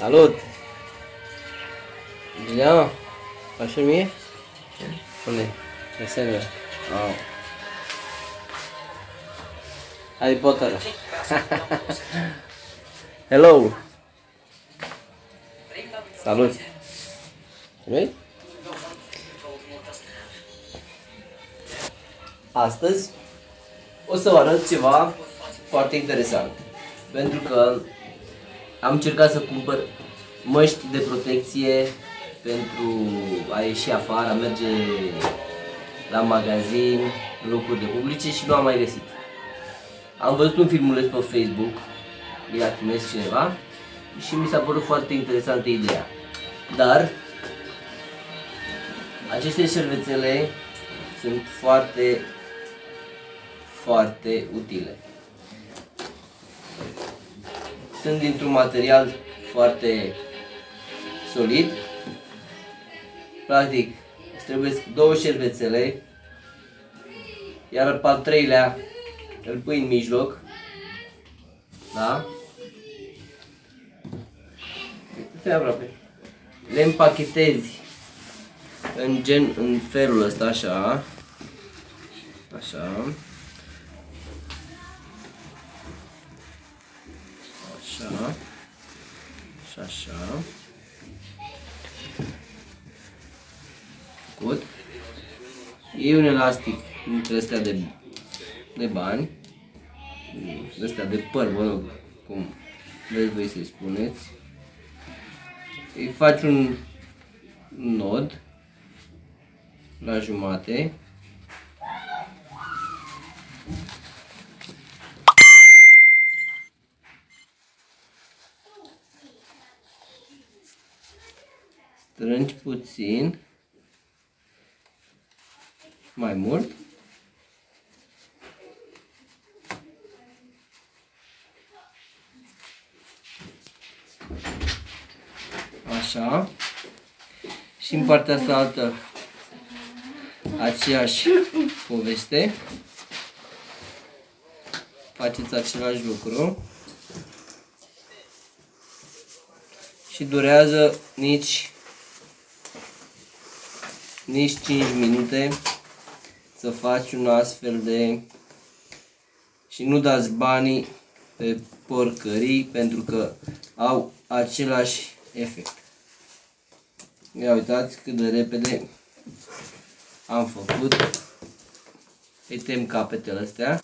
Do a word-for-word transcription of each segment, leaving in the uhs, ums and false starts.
Salut! Giuliano, faci mie? Unde? Messenger. Oh. Harry Potter. Hello! Salut! Vrei? Astăzi o să vă arăt ceva foarte interesant. Pentru că am încercat să cumpăr măști de protecție pentru a ieși afară, a merge la magazin, locuri de publice și nu am mai găsit. Am văzut un filmuleț pe Facebook, i-a trimis cineva și mi s-a părut foarte interesantă ideea. Dar aceste șervețele sunt foarte, foarte utile. Sunt dintr-un material foarte solid. Practic, îți trebuie două șervețele, iar pe al treilea îl pui în mijloc. Da? Uite-te aproape. Le împachetezi în gen, în felul ăsta, așa. Așa. Așa. Și așa. Făcut. Iei un elastic dintre astea de, de bani. Astea de păr, mă rog, cum vreți voi să-i spuneți. Îi faci un nod la jumate. Strângi puțin mai mult. Așa. Și în partea asta altă aceeași poveste. Faceți același lucru. Și durează nici nici cinci minute să faci un astfel de... Și nu dați banii pe porcării, pentru că au același efect. Ia uitați cât de repede am făcut. Îi tem capetele astea.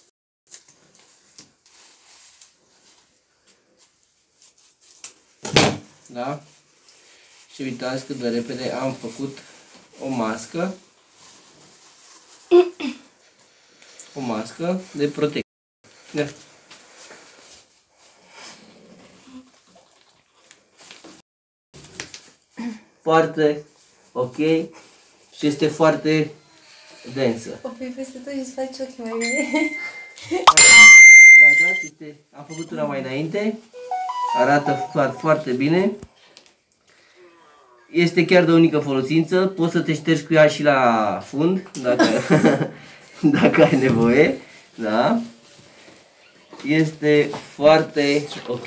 Da? Și uitați cât de repede am făcut o mască. O mască de protecție. Da. Foarte ok și este foarte densă. O pui peste tot și îți faci ochii mai bine. Este, am făcut una mai înainte. Arată foarte, foarte bine. Este chiar de unică folosință. Poți să te ștergi cu ea și la fund, dacă, dacă ai nevoie. Da? Este foarte ok.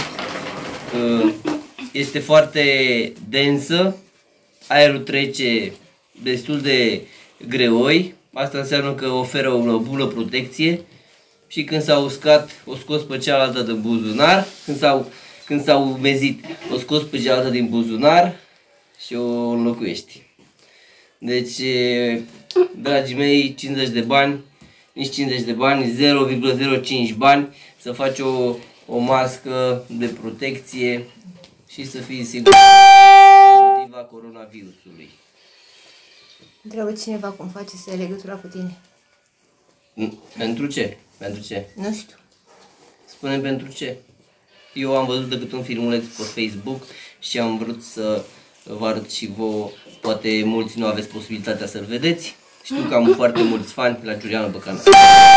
Este foarte densă. Aerul trece destul de greoi. Asta înseamnă că oferă o bună protecție. Și când s-a uscat, o scos pe cealaltă din buzunar. Când s-au când s-au umezit, o scos pe cealaltă din buzunar și o înlocuiești. Deci, dragii mei, cincizeci de bani, nici cincizeci de bani, zero virgulă zero cinci bani, să faci o, o mască de protecție și să fii sigur împotriva coronavirusului. Întreabă cineva cum face să ai legătura cu tine. Pentru ce? Pentru ce? Nu știu. Spune pentru ce. Eu am văzut decât un filmuleț pe Facebook și am vrut să vă arăt și vouă. Poate mulți nu aveți posibilitatea să-l vedeți. Știu că am foarte mulți fani la Giuliano pe canal.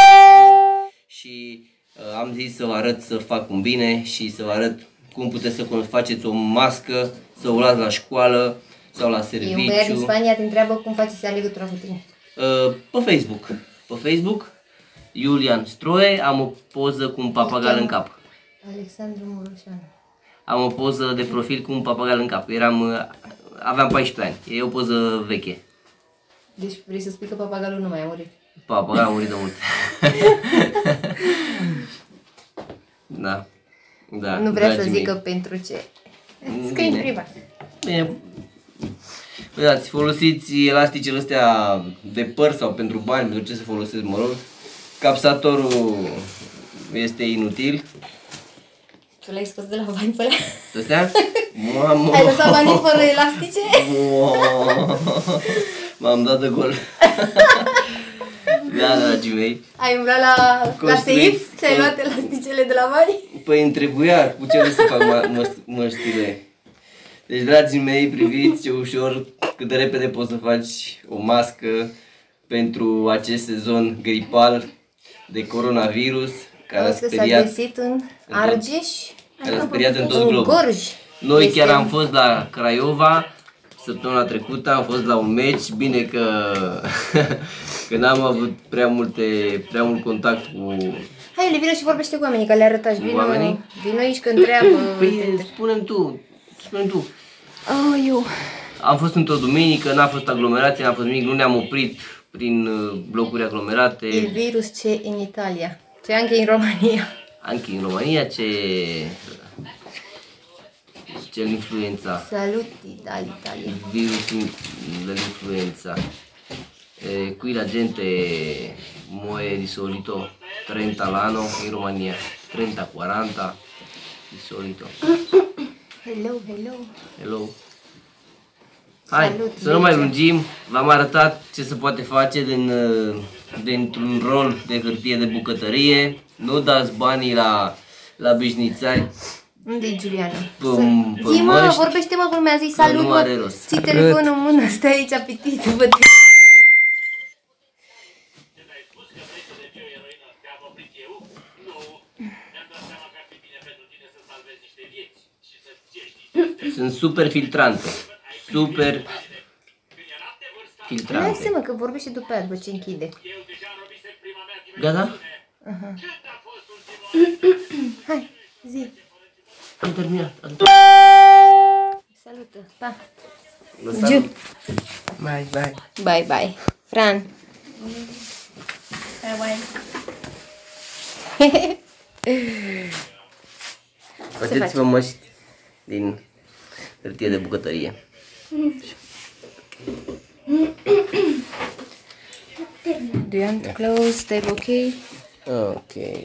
Și uh, am zis să vă arăt să fac un bine și să vă arăt cum puteți să faceți o mască, să o luați la școală sau la serviciu. E un băiat din Spania te întreabă cum faci să ai legătura cu tine. Uh, pe Facebook. Pe Facebook, Iulian Stroie, am o poză cu un papagal în cap. Alexandru Muroșanu. am o poză de profil cu un papagal în cap. Eram, aveam paisprezece ani. E o poză veche. Deci vrei să spui că papagalul nu mai a murit? Papagalul a murit de mult. Da. Da. Nu vrea să dragii zică mei. pentru ce. Scrie în privat. Bine. Uitați, folosiți elasticele astea de păr sau pentru bani, pentru ce se folosesc, mă rog. Capsatorul este inutil. Tu l-ai scos de la bani pe ăla? Astea? Mamă! Ai lăsat banii fără elastice? M-am dat de gol. Da, dragii mei. Ai umblat la, la seif și ai luat elasticele de la bani? Păi îmi trebuia, cu ce să fac măștile. Deci, dragii mei, priviți ce ușor, cât de repede poți să faci o mască pentru acest sezon gripal de coronavirus, care a speriat, s-a găsit în Argeș, care a speriat în tot în globul. Gorj. Noi Este... chiar am fost la Craiova săptămâna trecută, am fost la un meci, bine că, că n-am avut prea, multe, prea mult contact cu Hai, Ele, vină și vorbește cu oamenii, că le arătași. Vino, oamenii? vino aici că întreabă. Păi spune-mi tu, spune-mi tu. Oh, eu. Am fost într-o duminică, n-a fost aglomerație, n-a fost nimic, nu ne-am oprit prin blocuri aglomerate. Il virus c'è in Italia, c'è anche in Romania. Anche in Romania c'è c'è l'influenza. Saluti dall'Italia. Il virus dell'influenza. E qui la gente muore di solito trenta all'anno in Romania, trenta quaranta di solito. Hello, hello. Hello. Hai, Salut, să nu mai Mircea. lungim, v-am arătat ce se poate face din, dintr-un rol de hârtie de bucătărie. Nu dați banii la, la bișnițari. Unde e Giuliana? Pum, Să- Zi, mă, pămăști. vorbește, mă, cum mi-a zis salut, nu are mă. rost. Ții telefonul în mână, stai aici pitit, văd. Sunt super filtrante. Super Hai filtrante. seama că vorbește după aia, după ce închide. Gata? Hai, zi. Am terminat. Am Salută, pa. terminat. Giu. Bye, bye. Bye, bye. Fran. Bye bye. Faceți-vă măști din hârtie de bucătărie. Do you want to close? Stay okay? Ok.